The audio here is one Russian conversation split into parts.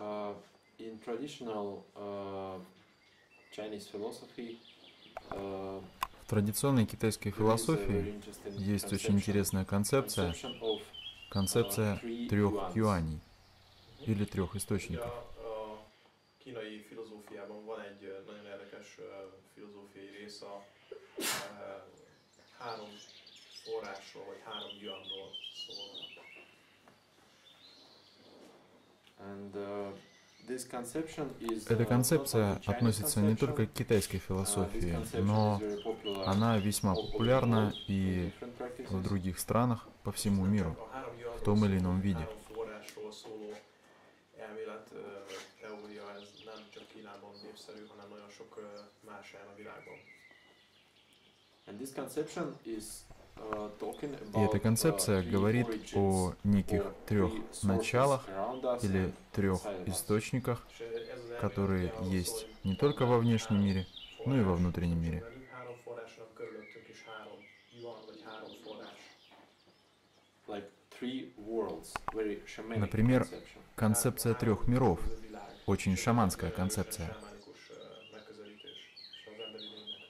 In traditional Chinese philosophy, В традиционной китайской there is a very философии interesting есть очень conception, интересная концепция, conception of концепция three трех yuans. юаней или трех Ugye источников. a kínai filozófiában van egy nagyon érdekes filozófiai rész a három forrásról, vagy három yuanról szól. And this conception is Эта not концепция only Chinese относится не только conception, к китайской this философии, conception но is very popular она весьма all over the популярна world in и different practices. в других странах по всему миру. A három yuanról в том или szóló, ином виде. három forrásról szóló elmélet, teória, ez nem csak Kínában népszerű, hanem nagyon sok más helyen a világban. And this conception is talking И эта about концепция three говорит origins о неких or трех three sources началах around us или and трех inside us. источниках, És ez az elmélet которые ugye arról есть szól, hogy не только во внешнем három мире, но и во forrás внутреннем van мире. velünk, három forrás van körülöttünk, és három yuan, vagy három forrás. Like three worlds, very shamanic Например, conception. концепция трех миров, Ez a világ. очень És ez шаманская egy концепция. sámánikus megközelítés az emberi lénynek.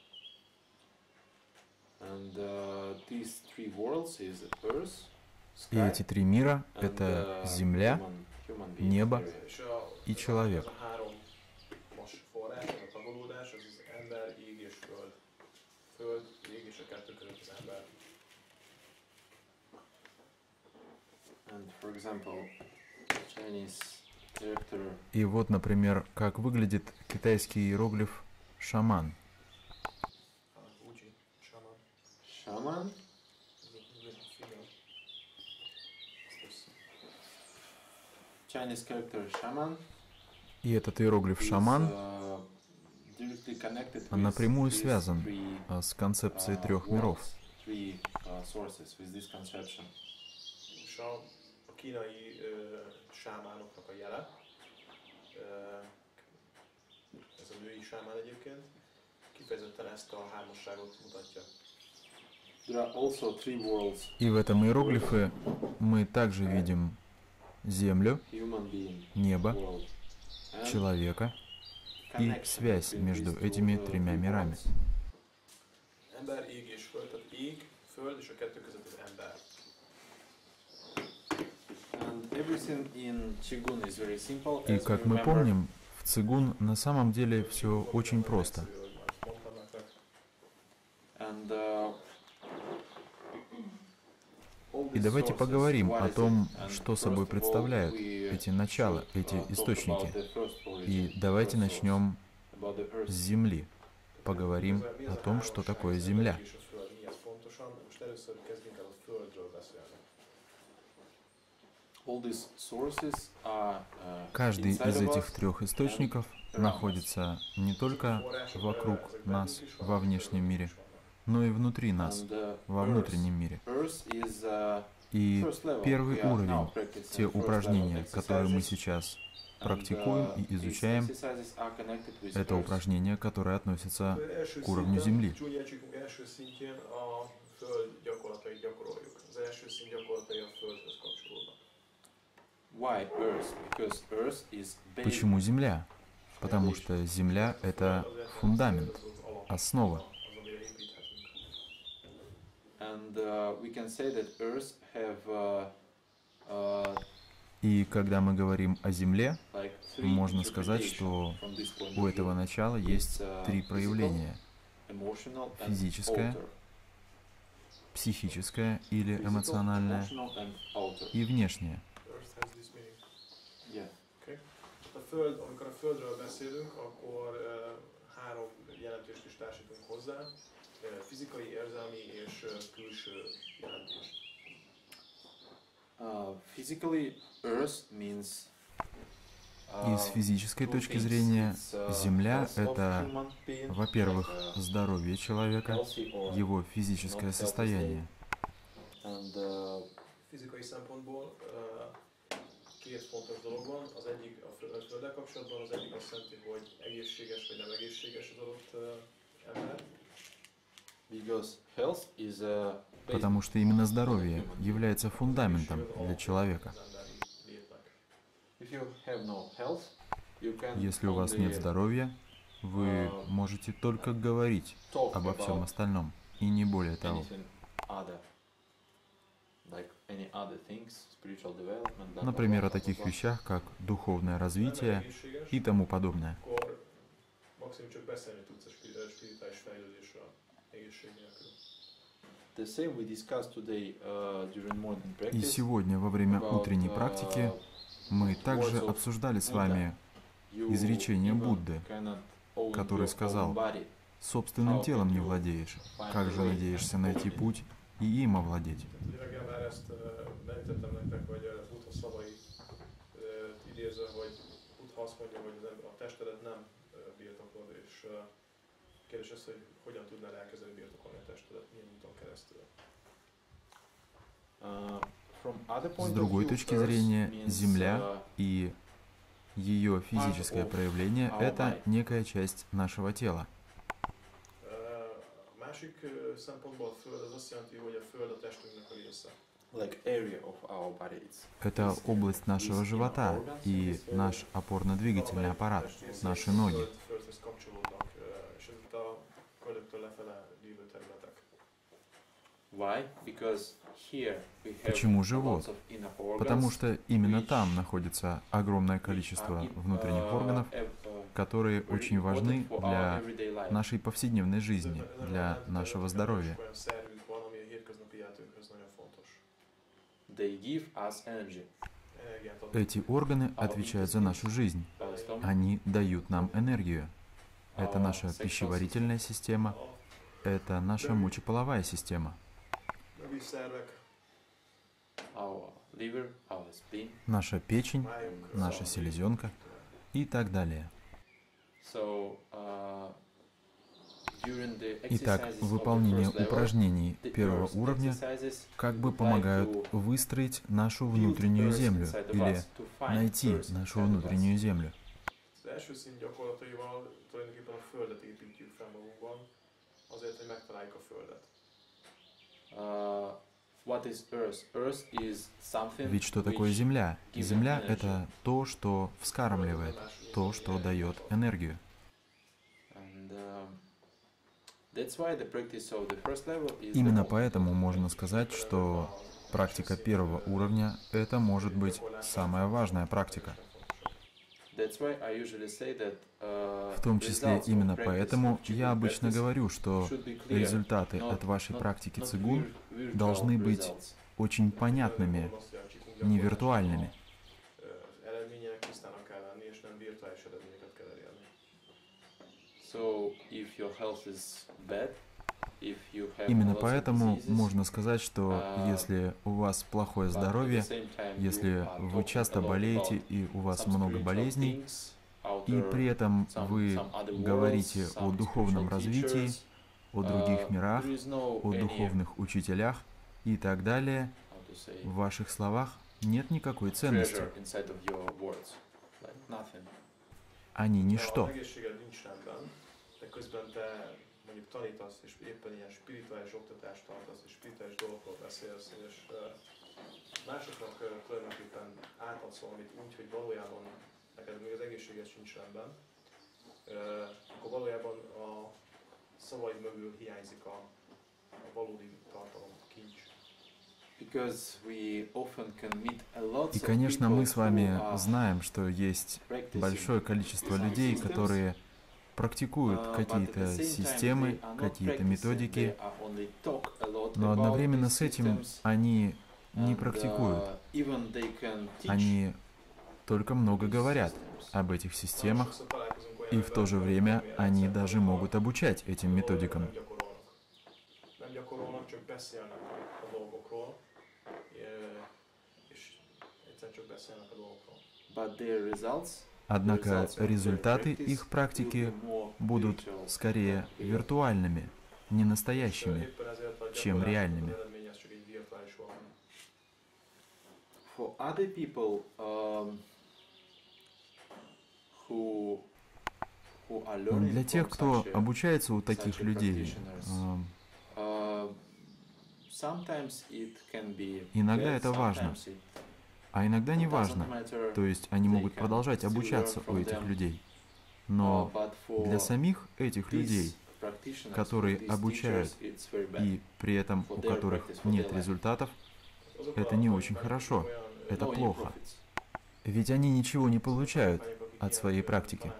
And these three worlds is Earth, И sky, эти три мира — and это Земля, human being небо area. És и человек. Ez a három most forrás, ez a tagolódás, ez az ember, ég és föld. Föld, ég és a kettő között az ember. And for example, Chinese character И вот, например, как выглядит китайский иероглиф «шаман». Uji, shaman, shaman. ez a figyel. Chinese character shaman И этот иероглиф is, «шаман» directly connected with напрямую these связан three, с концепцией трех worlds, миров. three sources with this conception. És a kínai sámánoknak a jele, ez a női sámán egyébként, kifejezetten ezt a hármasságot mutatja. There are also three worlds: И в этом иероглифе мы также видим землю, human being небо, world, and человека и connection связь between между these two, этими three тремя мирами. worlds. Ember, ég és föld, tehát ég, föld és a kettő között az ember. And everything in Qigong is very simple. И As как we мы remember, помним, в цигун на самом деле все очень просто. Egyszerű, ahogy már ezt mondtam nektek. and all И these давайте sources, поговорим what о is том, it? And что first собой of all, представляют we эти начала, should, эти talk источники. about the first origin, И давайте first source, начнем about the earth. с Земли. Поговорим Mi о ez a том, что hármasság, такое az Земля. ember és a föld, mi ez pontosan? Most először kezdjünk el a földről beszélni. All these sources are Каждый inside из of этих us. трех источников находится не только вокруг нас во внешнем мире, но и внутри нас, And, во внутреннем мире. Earth is, И first level. первый We are now уровень, practicing те first level упражнения, которые мы exercises. сейчас And, практикуем и these изучаем, exercises are connected with это earth. упражнения, которые относятся Első к уровню szinten, Земли. Csúnya Csikunk első szintjén a föld gyakorlatait gyakoroljuk. Az első szint gyakorlatai a földhöz kapcsolódnak. Why Earth? Because Earth is based Почему Земля? Потому что Земля — это фундамент, основа. Az, amire építhetünk. and we can say that Earth have И когда мы говорим о Земле, like three можно сказать, interpretations что from this point у of этого view. начала есть три physical, проявления: emotional and физическое, outer. психическое или Physical, эмоциональное, emotional and outer. и внешнее. Earth has this meaning. Yeah. Okay. A föld, amikor a földről beszélünk, akkor három jelentést is társítunk hozzá. Fizikai, érzelmi és külső jelentés. Physically, Earth means И с физической точки зрения, Земля — это, во-первых, здоровье человека, его физическое состояние. Fizikai szempontból két fontos dolog van. Az egyik a földdel kapcsolatban, az egyik azt jelenti, hogy egészséges vagy nem egészséges az adott ember. because health is a Потому что именно здоровье является фундаментом для человека. Az emberi létnek. If you have no health, you can Если у вас нет only здоровья, вы можете только говорить talk обо всем about остальном, и не более того. anything other, like any other things, spiritual development, blah, blah, Например, blah, о таких blah, blah. вещах, как духовное развитие egészséges, и тому подобное. akkor maximum csak beszélni tudsz a spirituális fejlődésről egészség nélkül. The same we discussed today during morning И practice сегодня во время about, утренней практики мы также words of обсуждали с Buddha. вами You изречение even Будды, cannot own который your сказал: own body. собственным телом не владеешь, как же надеешься найти путь и им овладеть? Tehát ugye reggel már ezt benítettem nektek, hogy Buddha szavait idézve, hogy Buddha azt mondja, hogy a testedet nem birtoklod, és kérdés az, hogy hogyan tudnál elkezdeni birtokolni a testedet, milyen úton keresztül. From other С point of другой view, точки Earth зрения, means, Земля и ее физическое of проявление — our это body. некая часть нашего тела. A másik szempontból a Föld az azt jelenti, hogy a Föld a testünknek a része. like area of our body. Это область нашего живота и наш опорно-двигательный аппарат, наши ноги. Földhöz kapcsolódnak, és ez itt a köldöktől lefele lévő területek. Why? Because here we have Почему lots живот? of inner organs, Потому что именно там находится огромное количество внутренних органов, которые очень важны для нашей повседневной жизни, для нашего здоровья. Olyan szervünk van, ami a hétköznapi életünkhöz nagyon fontos. they give us energy. Energiát ad. Эти органы отвечают за нашу жизнь. Our stomach, Они дают нам энергию. Это наша пищеварительная система, это наша мочеполовая система, Növi szervek, our liver, our spleen. наша печень, májunk, наша селезенка и так далее. So, during the Итак, exercises of the выполнение first level, упражнений the первого earth уровня exercises как бы would like помогают to выстроить нашу build внутреннюю earth землю inside of или us, to find найти earth нашу inside of us. внутреннюю землю. Az első szint gyakorlataival tulajdonképpen a Földet építjük fel magunkban, azért, hogy megtaláljuk a Földet. What is earth? Earth is something Ведь что такое which Земля? gives Земля — energy. это то, что вскармливает, то, что дает энергию. And that's why the practice of the first level is Именно the most поэтому можно сказать, что практика первого уровня — это может быть самая важная практика. That's why I usually say that, В том числе results of именно practice поэтому which you я обычно practice говорю, что should be clear, результаты not- от вашей not- практики not цигун virtual должны быть results. очень понятными, не виртуальными. Eredmények tisztának kell lenni, és nem virtuális eredményeket kell elérni. So if your health is bad, if you have Именно lots of поэтому diseases, можно сказать, что если у вас плохое but at the здоровье, same time you если are вы talking часто a lot болеете about и у вас some много spiritual болезней, things, и outer при этом some вы other worlds, говорите о some духовном spiritual развитии, teachers, о других мирах, there is no о any, духовных учителях и так далее, how to say, в ваших словах нет никакой ценности. treasure inside of your words, like nothing. Они Ha ничто. az egészséged nincs rendben, de közben te mondjuk tanítasz, és éppen ilyen spirituális oktatást tartasz, és spirituális dolgokról beszélsz, és másoknak tulajdonképpen átadsz valamit úgy, hogy valójában neked még az egészséged sincs rendben, akkor valójában a szavaid mögül hiányzik a valódi tartalom, kincs. Because we often can meet a lot И, of конечно, people мы с вами who are знаем, что есть practicing большое количество some людей, systems, которые практикуют but at какие-то the same time системы, they are not какие-то practicing, методики, they are only talk a lot но about одновременно these с этим systems, они не and, практикуют. even they can teach Они только много these говорят systems. об этих системах, Sokszor találkozunk olyan и в то же emberekkel, время ami они rendszerben даже van, могут обучать этим valójában методикам. Nem gyakorolnak. Nem gyakorolnak, csak beszélnek a dolgokról, és egyszerűen csak beszélnek a dolgokról. But their results, Однако results of their результаты practice их will практики be more будут spiritual, скорее not real. виртуальными, не És настоящими. éppen ezért a чем gyakorlásnak реальными. az eredmény az csak egy virtuális valami. For other people who are learning Для тех, from кто such a- обучается у таких such a людей, practitioners, sometimes it can be Иногда bad, это важно. sometimes it А иногда не важно. То есть они могут продолжать обучаться у этих людей. Но для самих этих людей, которые обучают и при этом у которых нет результатов, это не очень хорошо, это плохо. Ведь они ничего не получают от своей практики.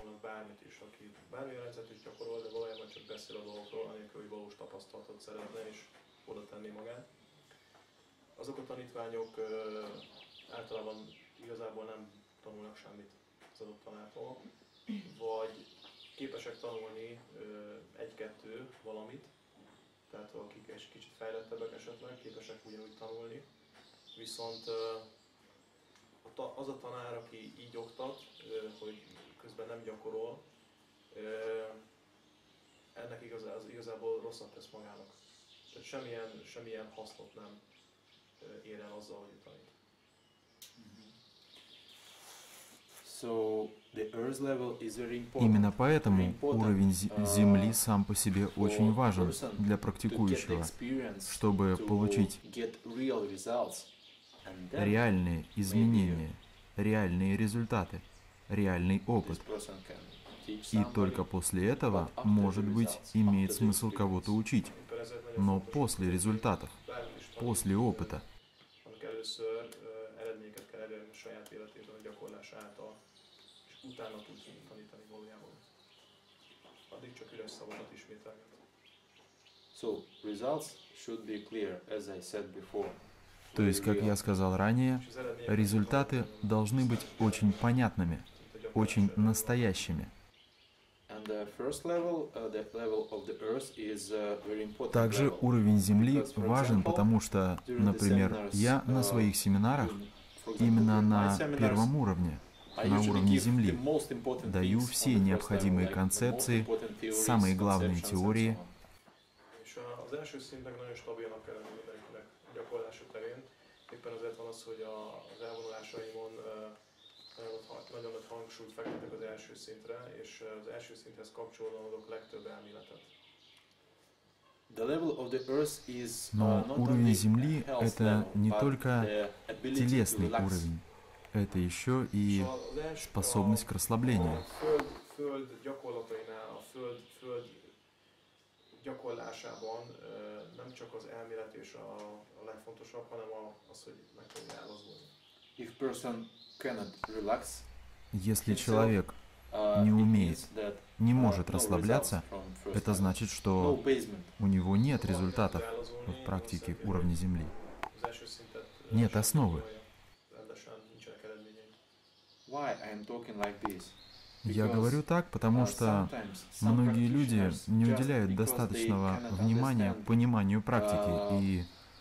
Azok a tanítványok általában igazából nem tanulnak semmit az adott tanártól, vagy képesek tanulni egy-kettő valamit, tehát akik egy kicsit fejlettebbek esetleg, képesek ugyanúgy tanulni, viszont az a tanár, aki így oktat, hogy közben nem gyakorol, ennek igazából rosszat tesz magának. Tehát semmilyen hasznot nem ér el azzal, hogy tanít. Именно поэтому уровень Земли сам по себе очень важен для практикующего, чтобы получить реальные изменения, реальные результаты, реальный опыт. И только после этого, может быть, имеет смысл кого-то учить. Но после результатов, после опыта. То есть, как я сказал ранее, результаты должны быть очень понятными, очень настоящими. Также уровень Земли важен, потому что, например, я на своих семинарах именно на первом уровне, на уровне Земли, даю все необходимые концепции, самые главные теории. Nagyon nagy hangsúlyt fektetek az első szintre, és az első szinthez kapcsolódóan adok legtöbb elméletet. Но уровень Земли — это не только телесный уровень, это еще и способность к расслаблению. Gyakorlásában nem csak az elmélet és a legfontosabb, hanem az, hogy meg tudja elazulni. Если человек не умеет, не может расслабляться, это значит, что у него нет результатов в практике уровня Земли. Нет основы. Я говорю так, потому что многие люди не уделяют достаточного внимания пониманию практики, и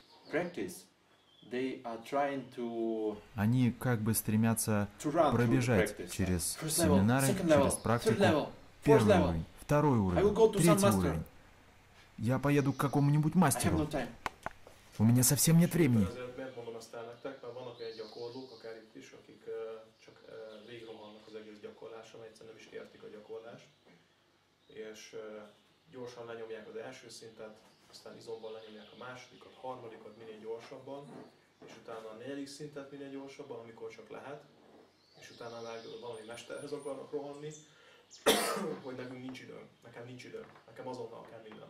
они как бы стремятся пробежать через семинары, через практику. Первый уровень, второй уровень, третий уровень. Я поеду к какому-нибудь мастеру. У меня совсем нет времени. Gyorsan lenyomják az első szintet, aztán izomban lenyomják a másodikat, harmadikat minél gyorsabban, és utána a negyedik szintet minél gyorsabban, amikor csak lehet, és utána meg valami mesterhez akarnak rohanni, hogy nekünk nincs időm, nekem nincs időm, nekem azonnal kell minden.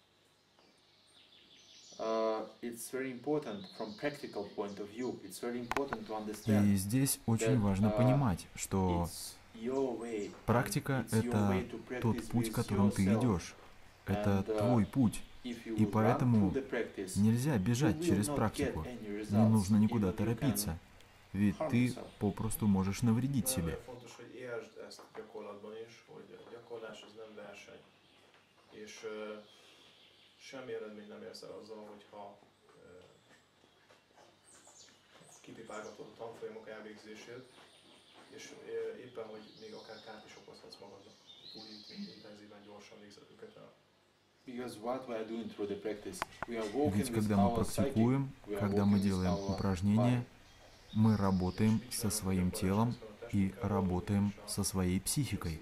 It's very important from practical point of view. It's very important to understand. И здесь очень важно понимать, что практика — это тот путь, которым ты идешь. Это твой путь. И поэтому нельзя бежать через практику. Не нужно никуда торопиться. Ведь ты попросту можешь навредить себе. Semmi eredmény nem érsz el azzal, hogyha kipipálgatod a tanfolyamok elvégzését, és éppen, hogy még akár kárt is okozhatsz magadnak, úgy intenzíven, gyorsan végzed őket el. Ведь когда мы практикуем, когда мы делаем упражнения, мы работаем со своим телом и работаем со своей психикой.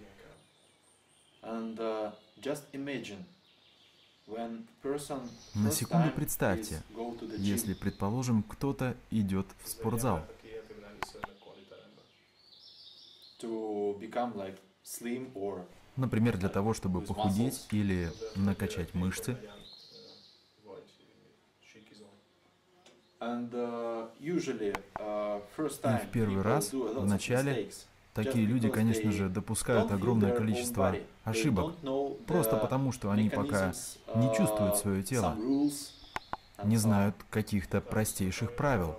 На секунду представьте, если, предположим, кто-то идет в спортзал, először jönnek konditerembe. To become like slim or например, для того, чтобы похудеть или накачать мышцы. И в первый раз, в начале, такие люди, конечно же, допускают огромное количество ошибок, просто потому, что они пока не чувствуют свое тело, не знают каких-то простейших правил.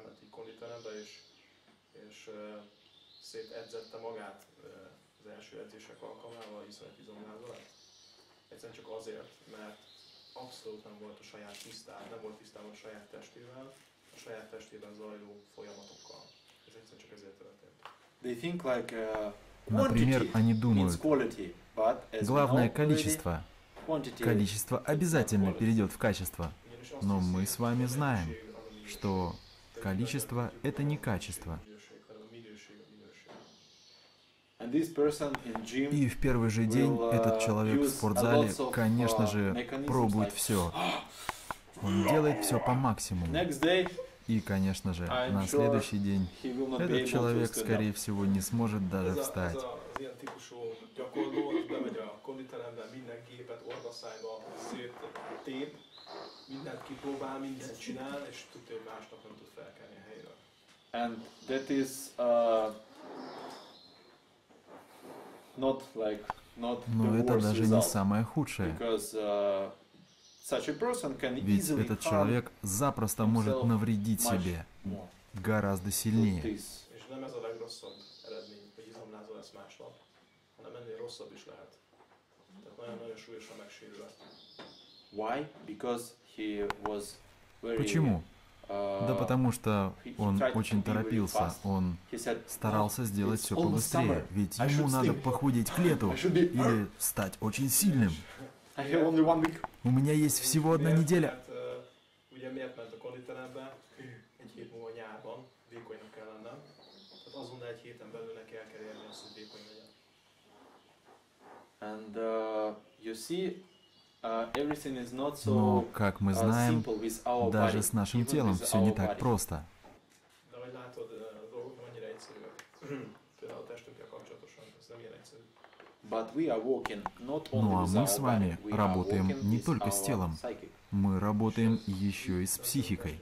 Egyszerűen csak azért, mert abszolút nem volt tisztában a saját testével, a saját testében zajló folyamatokkal. Ez egyszerűen csak ezért történt. Например, они думают, главное количество. Количество обязательно перейдет в качество. Но мы с вами знаем, что количество — это не качество. И в первый же день этот человек в спортзале, конечно же, пробует все. Он делает все по максимуму. И, конечно же, на следующий день этот человек, скорее всего, не сможет даже встать. Но это даже не самое худшее. Ведь этот человек запросто может навредить себе гораздо сильнее. Почему? Да потому что он очень торопился, он старался сделать все побыстрее, ведь ему надо похудеть к лету или стать очень сильным. У меня есть всего одна неделя. Но, как мы знаем, даже с нашим телом все не так просто. Ну а мы с вами работаем не только с телом, мы работаем еще и с психикой.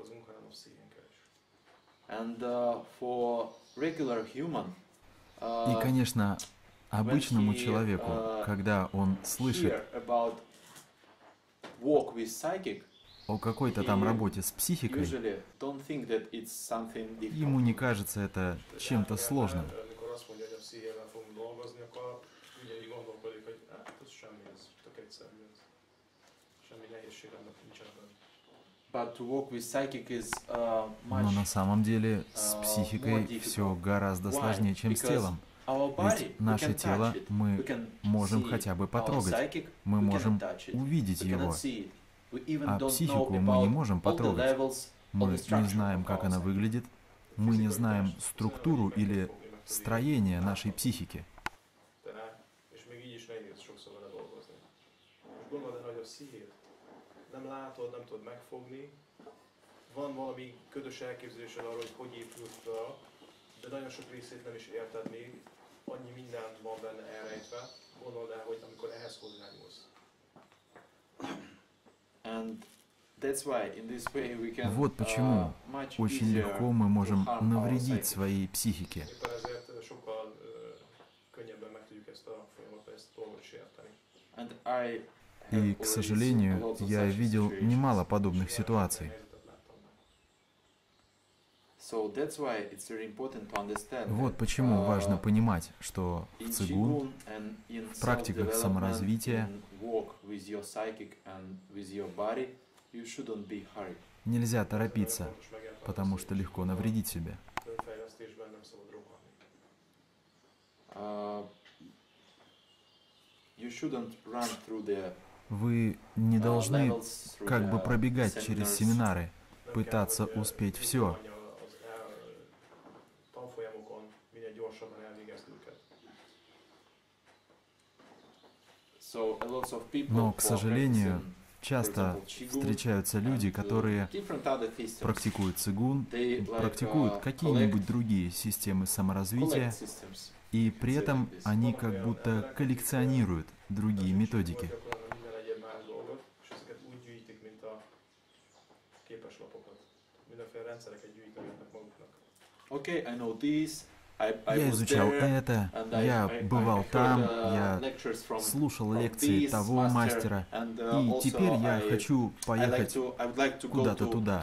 И, конечно, обычному человеку, когда он слышит о какой-то там работе с психикой, ему не кажется это чем-то сложным. Но на самом деле с психикой все гораздо сложнее, чем с телом. Ведь наше тело мы можем хотя бы потрогать, мы можем увидеть его, а психику мы не можем потрогать. Мы не знаем, как она выглядит, мы не знаем структуру или строение нашей психики. Nem látod, nem tudod megfogni. Van valami ködös elképzelésed arról, hogy hogy épült fel, de nagyon sok részét nem is érted még. Annyi minden van benne elrejtve. Gondold el, hogy amikor ehhez hozzányúlsz. Вот почему очень легко мы можем навредить своей психике. Éppen ezért sokkal könnyebben meg tudjuk ezt a folyamatot, ezt a dolgot sérteni. И, к сожалению, я видел немало подобных ситуаций. Вот почему важно понимать, что в цигун, в практиках саморазвития нельзя торопиться, потому что легко навредить себе. Вы не должны как бы пробегать через семинары, пытаться успеть все. Но, к сожалению, часто встречаются люди, которые практикуют цигун, практикуют какие-нибудь другие системы саморазвития, и при этом они как будто коллекционируют другие методики. Я изучал это, я бывал там, я слушал лекции того мастера, и теперь я хочу поехать куда-то туда.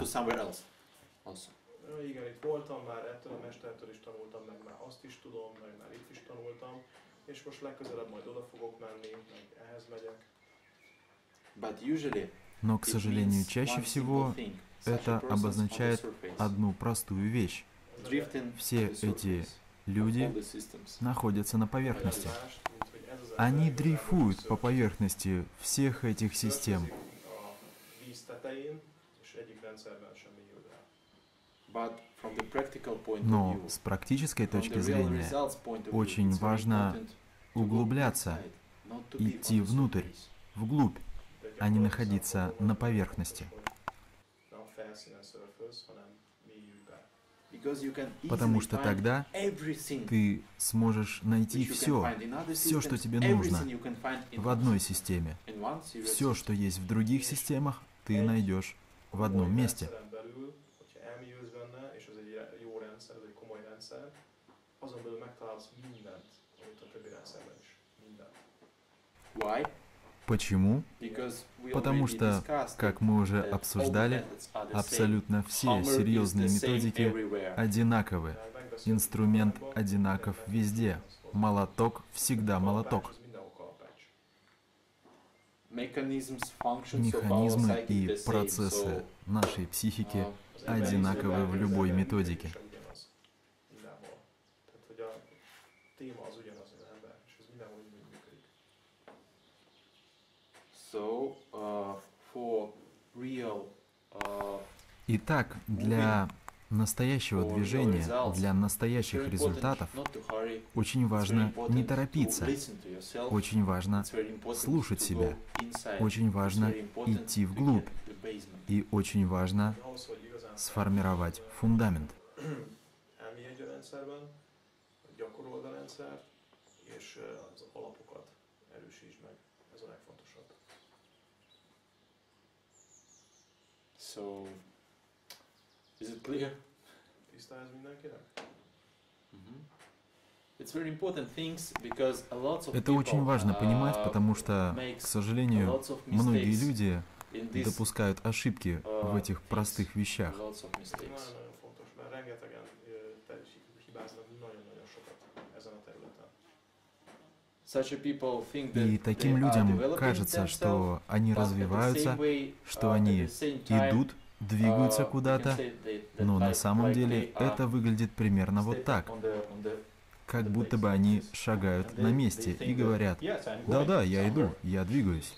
Igen, itt voltam már, ettől a mestertől is tanultam, meg már azt is tudom, meg már itt is tanultam, és most legközelebb majd oda fogok menni, meg ehhez megyek. Но, к сожалению, чаще всего это обозначает одну простую вещь. Все эти люди находятся на поверхности. Они дрейфуют по поверхности всех этих систем. Но с практической точки зрения очень важно углубляться, идти внутрь, вглубь, а не находиться на поверхности. Потому что тогда ты сможешь найти все, что тебе нужно в одной системе. Все, что есть в других системах, ты найдешь в одном месте. Почему? Потому что, как мы уже обсуждали, абсолютно все серьезные методики одинаковы. Инструмент одинаков везде. Молоток всегда молоток. Механизмы и процессы нашей психики одинаковы в любой методике. Итак, для настоящего движения, для настоящих результатов очень важно не торопиться, очень важно слушать себя, очень важно идти вглубь и очень важно сформировать фундамент. So, is it clear? Это очень важно понимать, потому что, к сожалению, многие люди допускают ошибки в этих простых вещах. И таким людям кажется, что они развиваются, что они идут, двигаются куда-то, но на самом деле это выглядит примерно вот так. Как будто бы они шагают на месте и говорят: «Да-да, я иду, я двигаюсь».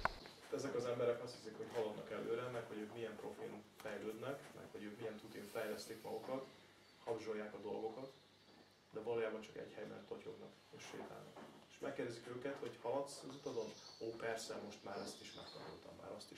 Megkérdezik őket, hogy haladsz az utadon? Ó, persze, most már ezt is megtanultam, már azt is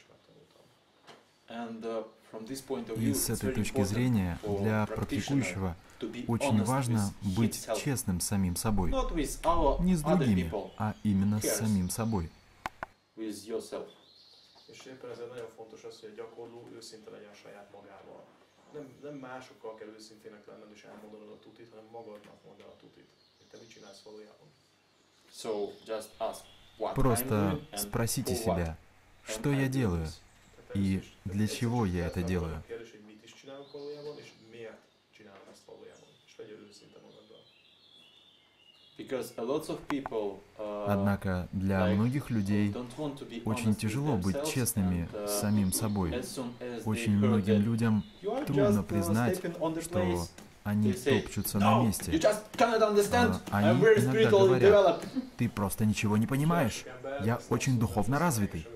megtanultam. И с этой точки зрения для практикующего очень важно быть честным с самим собой. Не с другими, а именно с самим собой. És éppen ezért nagyon fontos az, hogy a gyakorló őszinte legyen saját magával. Nem másokkal kell őszintének lenned és elmondanod a tutit, hanem magadnak mondd el a tutit. Hogy te mit csinálsz valójában. Просто спросите себя, что я делаю и для чего я это делаю. Однако для многих людей очень тяжело быть честными с самим собой. Очень многим людям трудно признать, что они топчутся на месте. Они иногда говорят: «Ты просто ничего не понимаешь. Я очень духовно развитый».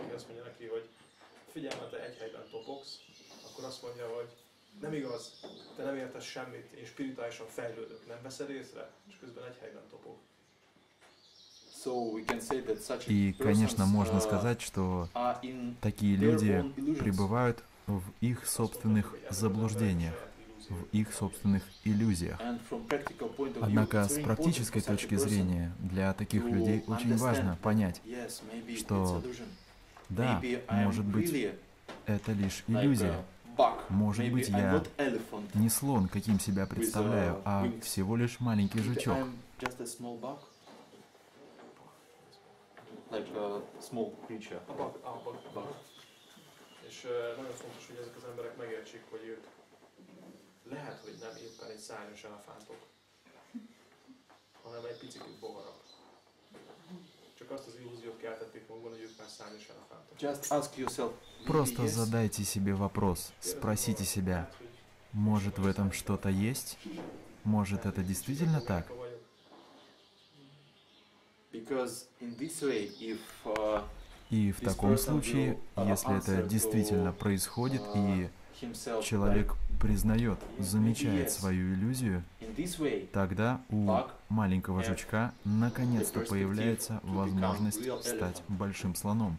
Nem igaz, te nem értesz semmit, én spirituálisan fejlődök, nem veszed észre, és közben egy helyben topog. И, конечно, можно сказать, что такие люди пребывают в их собственных заблуждениях, в их собственных иллюзиях. Однако с практической точки зрения для таких людей очень важно понять, что да, может быть, это лишь иллюзия. Может быть, я не слон, каким себя представляю, а всего лишь маленький жучок. És nagyon fontos, hogy ezek az emberek megértsék, hogy ők lehet, hogy nem éppen egy szárnyas elefántok, hanem egy picit bogarak. Csak azt az illúziót keltették magukban, hogy ők már szárnyas elefántok. Just ask yourself. Просто задайте себе вопрос, спросите себя, может в этом что-то есть? Может это действительно так? И в таком случае, если это действительно происходит, и человек признает, замечает свою иллюзию, тогда у маленького жучка наконец-то появляется возможность стать большим слоном.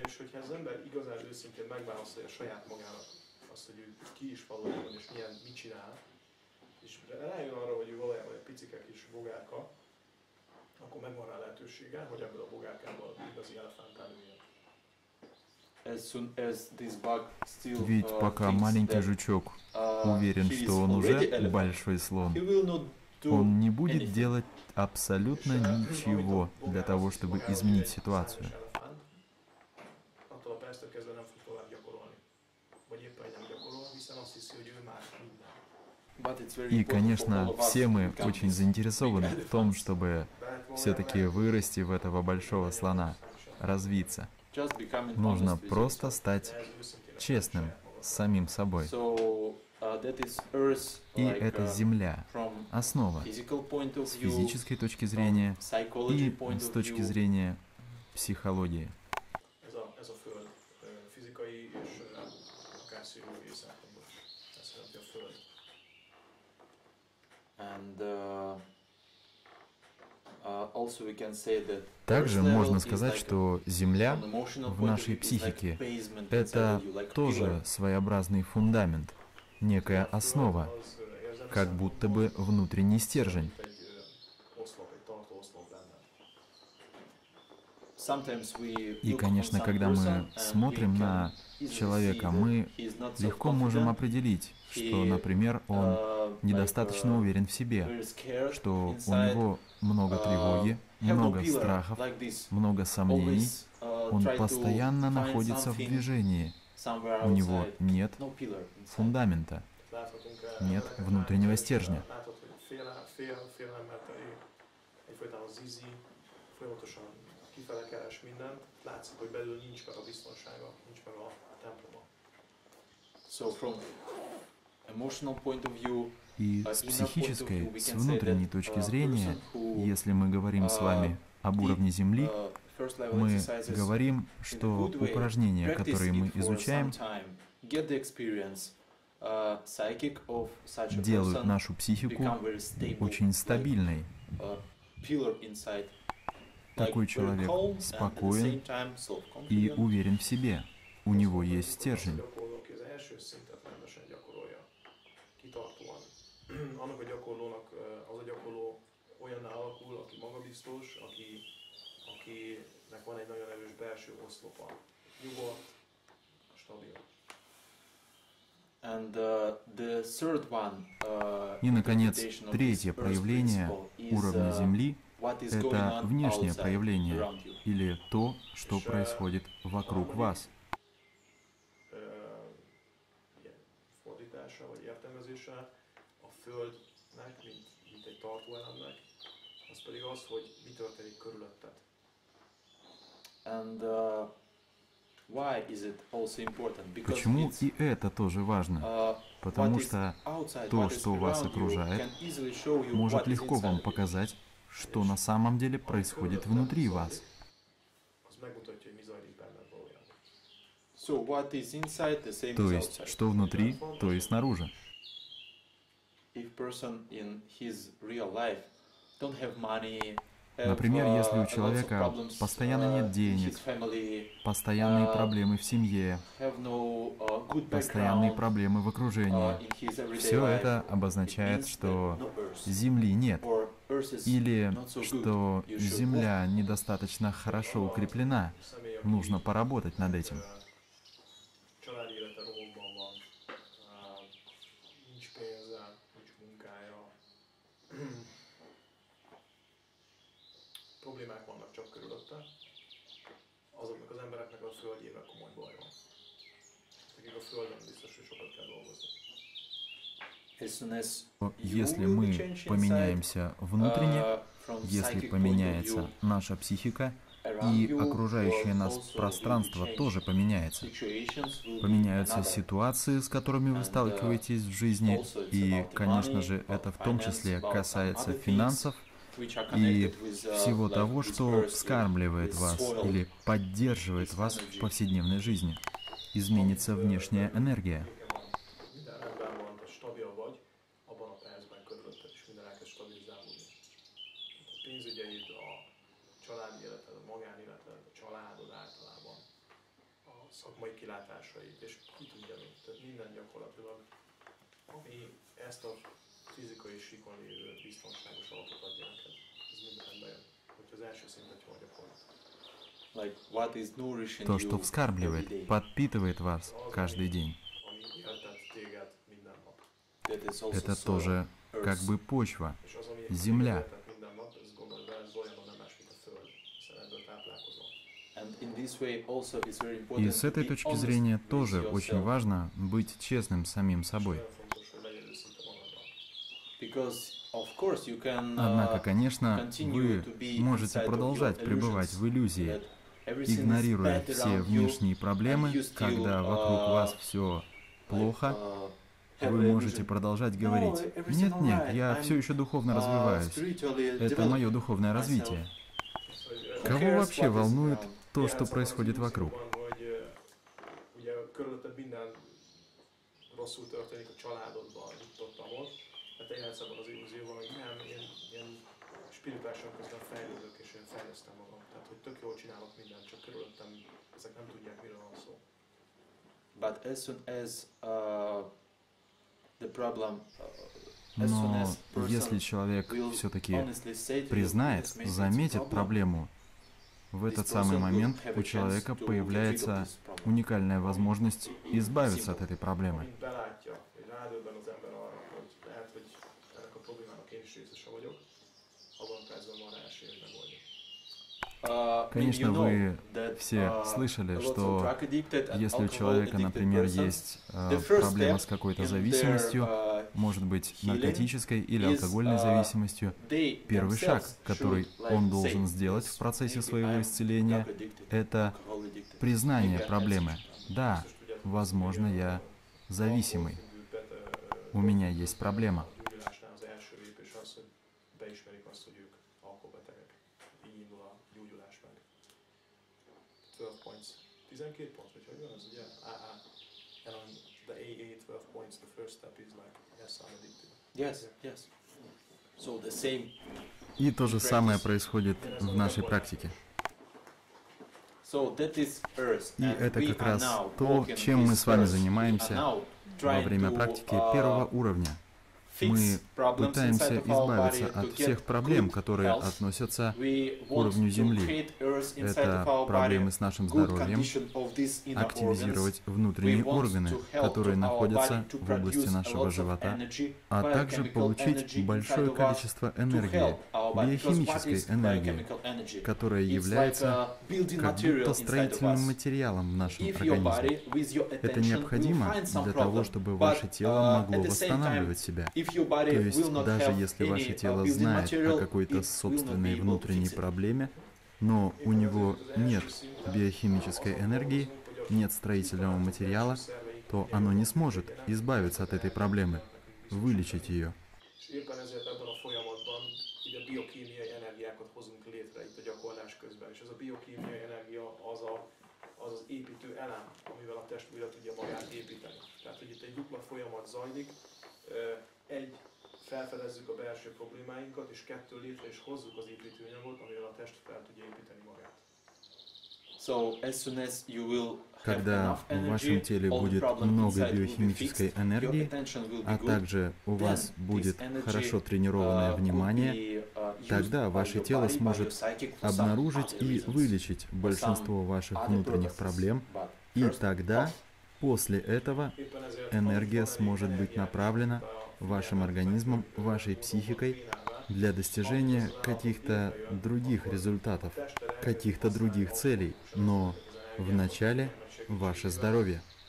Ведь пока маленький жучок уверен, что он уже большой слон, он не будет делать абсолютно ничего для того, чтобы изменить ситуацию. И, конечно, все мы очень заинтересованы в том, чтобы все-таки вырасти в этого большого слона, развиться. Нужно просто стать честным с самим собой. И это Земля, основа с физической точки зрения и с точки зрения психологии. Также можно сказать, что Земля в нашей психике — это тоже своеобразный фундамент, некая основа, как будто бы внутренний стержень. И, конечно, когда мы смотрим на человека, мы легко можем определить, что, например, он недостаточно уверен в себе, что у него много тревоги, много страхов, много сомнений, он постоянно находится в движении, у него нет фундамента, нет внутреннего стержня. И с психической, с внутренней точки зрения, если мы говорим с вами об уровне Земли, мы говорим, что упражнения, которые мы изучаем, делают нашу психику очень стабильной. Такой человек спокоен и уверен в себе. У него есть стержень. Annak a gyakorlónak az a gyakorló olyanná alakul, aki magabiztos, akinek van egy nagyon erős belső oszlopa. Nyugodt, stabil. И, наконец, третье проявление уровня Земли — это внешнее проявление, или то, что происходит вокруг вас. Földnek, mint egy tartóelemnek, az pedig az, hogy mi történik körülötted. Почему и это тоже важно? Потому что то, что вас окружает, может легко вам показать, что на самом деле происходит внутри вас. То есть, что внутри, то и снаружи. Например, если у человека постоянно нет денег, постоянные проблемы в семье, постоянные проблемы в окружении, все это обозначает, что Земли нет, или что Земля недостаточно хорошо укреплена. Нужно поработать над этим. Családi élete romokban van, nincs pénze, nincs munkája, problémák vannak csak körülötte, azoknak az embereknek a földjével komoly baj van. Nekik a földön biztos, hogy sokat kell dolgozni. Если мы поменяемся внутренне, если поменяется наша психика, и окружающее нас пространство тоже поменяется. Поменяются ситуации, с которыми вы сталкиваетесь в жизни, и, конечно же, это в том числе касается финансов и всего того, что вскармливает вас или поддерживает вас в повседневной жизни. Изменится внешняя энергия. Szakmai kilátásait, és ki tudja mit, tehát minden gyakorlatilag, ami ezt a fizikai síkon lévő biztonságos alapot adja neked, ez minden rendben jön, hogyha az első szintet jól gyakorlat. То, что вскармливает, подпитывает вас каждый день. Это тоже как бы почва, земля. И с этой точки зрения тоже очень важно быть честным самим собой. Однако, конечно, вы можете продолжать пребывать в иллюзии, игнорируя все внешние проблемы, когда вокруг вас все плохо. Вы можете продолжать говорить: «Нет, я все еще духовно развиваюсь. Это мое духовное развитие». Кого вообще волнует то, что происходит вокруг? Но если человек все-таки признает, заметит проблему, в этот самый момент у человека появляется уникальная возможность избавиться от этой проблемы. Конечно, вы все слышали, что если у человека, например, есть проблема с какой-то зависимостью, может быть, наркотической или алкогольной зависимостью, первый шаг, который он должен сделать в процессе своего исцеления, это признание проблемы. Да, возможно, я зависимый. У меня есть проблема. И то же самое происходит в нашей практике. И это как раз то, чем мы с вами занимаемся во время практики первого уровня. Мы пытаемся избавиться от всех проблем, которые относятся к уровню Земли. Это проблемы с нашим здоровьем, активизировать внутренние органы, которые находятся в области нашего живота, а также получить большое количество энергии, биохимической энергии, которая является как будто строительным материалом в нашем организме. Это необходимо для того, чтобы ваше тело могло восстанавливать себя. То есть, даже если ваше тело знает о какой-то собственной внутренней проблеме, но у него нет биохимической энергии, нет строительного материала, то оно не сможет избавиться от этой проблемы, вылечить ее. felfedezzük a belső problémáinkat, és 2 létre is hozzuk az építőanyagot, amivel a test fel tudja építeni magát. Когда в вашем теле будет много биохимической энергии, а также у вас будет хорошо тренированное внимание, тогда ваше тело сможет обнаружить и вылечить большинство ваших внутренних проблем, и тогда, после этого, энергия сможет быть направлена вашим организмом, вашей психикой для достижения каких-то других результатов, каких-то других целей, но вначале ваше здоровье.